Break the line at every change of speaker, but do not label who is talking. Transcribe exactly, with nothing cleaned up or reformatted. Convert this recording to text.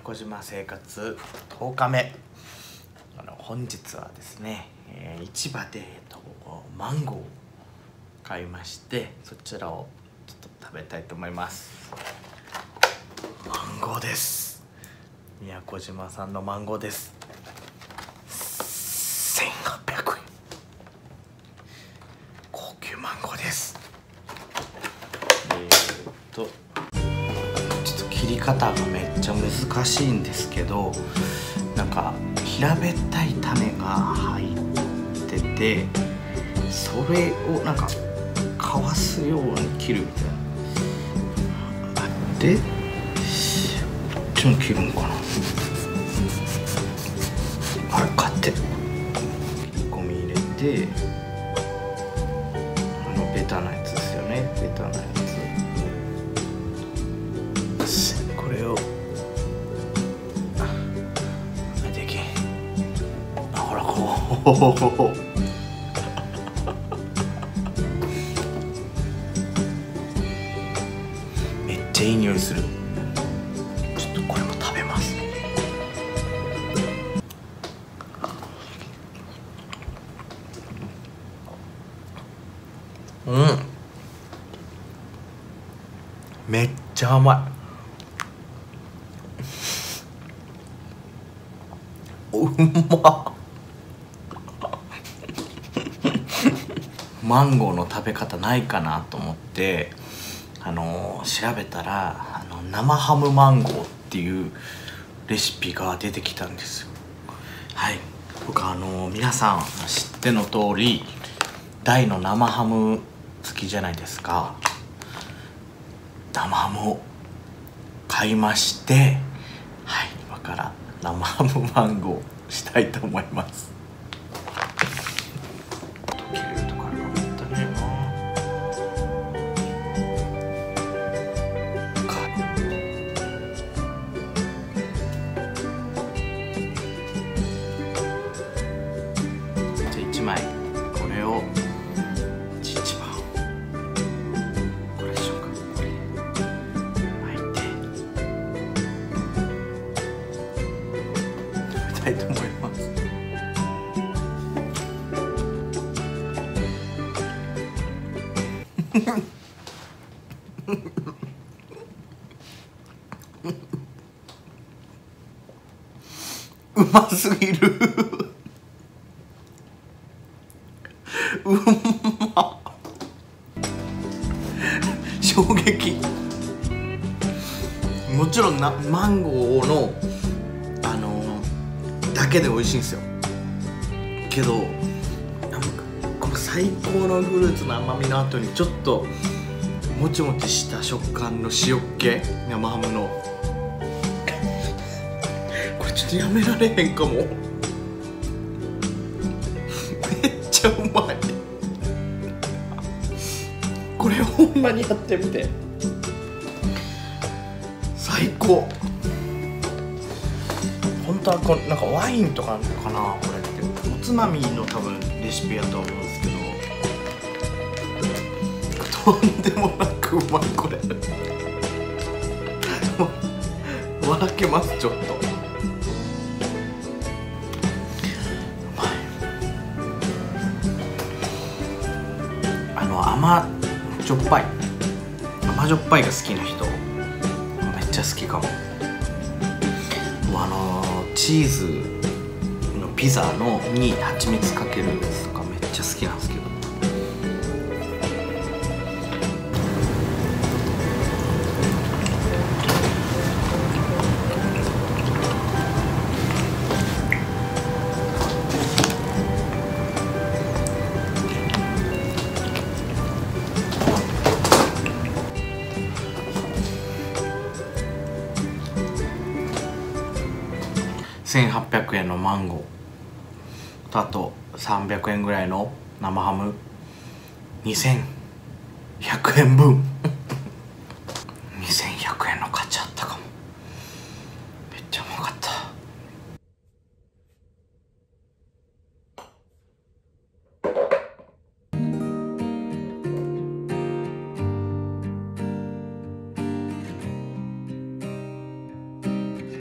小島生活とおかめ。あの本日はですね、えー、市場で、えっと、マンゴーを買いまして、そちらをちょっと食べたいと思います。マンゴーです。宮古島産のマンゴーです。せんはっぴゃくえん、高級マンゴーです。えー、っとちょっと切り方がめっちゃ難しいんですけど、なんか平べったい種が入ってて、それをなんかかわすように切るみたいな。でこっちも切るんかな。あれ買って切り込み入れて、あのベタなやつですよね。ベタなやつ、これをできん。あ、ほら、こうめっちゃいい匂いする。ちょっとこれも食べます。うん、めっちゃ甘い。うまっマンゴーの食べ方ないかなと思ってあのー、調べたらあの生ハムマンゴーっていうレシピが出てきたんですよ。はい、僕あのー、皆さん知っての通り大の生ハム好きじゃないですか。生ハムを買いまして、はい、今から生ハムマンゴーしたいと思います。切れるところがもったいないな。じゃあいちまいこれをいちばんこれでしょうか。これ巻いて食べたいと思います。うますぎるうまっ衝撃。もちろんなマンゴーのあのー、だけで美味しいんですよけど、なんかこの最高のフルーツの甘みの後にちょっともちもちした食感の塩っ気、生ハムのこれちょっとやめられへんかもめっちゃうまい。これほんまにやってみて、最高。本当はこれなんかワインとかかな、これっておつまみの多分レシピやと思うんですけど、とんでもなくうまい。これ笑けます。ちょっとうまい。あの甘じょっぱい甘じょっぱいが好きな人めっちゃ好きかも。もうあのー、チーズのピザのに蜂蜜かけるやつとかめっちゃ好きなんですけど、せんはっぴゃくえんのマンゴーとあとさんびゃくえんぐらいの生ハムにせんひゃくえんぶん。